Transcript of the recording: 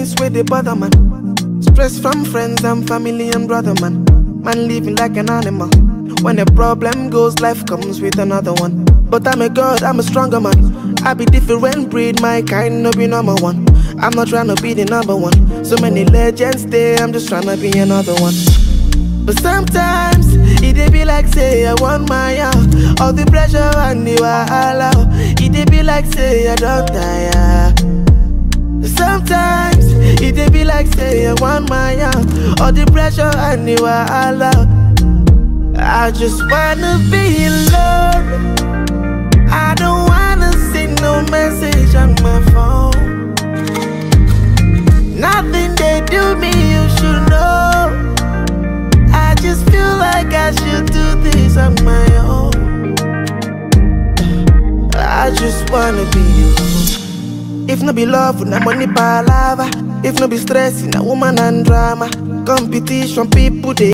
things where they bother man. Stress from friends and family and brother man. Man living like an animal. When a problem goes, life comes with another one. But I'm a god, I'm a stronger man. I be different breed, my kind no be number one. I'm not trying to be the number one. So many legends there, I'm just trying to be another one. But sometimes it be like say I want my out. All the pressure and the wahala. It be like say I don't tire. Sometimes it be like say I want my out. All the pressure and the wahala. I just wanna be alone. I don't wanna see no message on my phone. Nothing they do me, you should know. I just feel like I should do this on my own. I just wanna be alone. If no be love, na money palava. If no be stress, na woman and drama. Competition, people they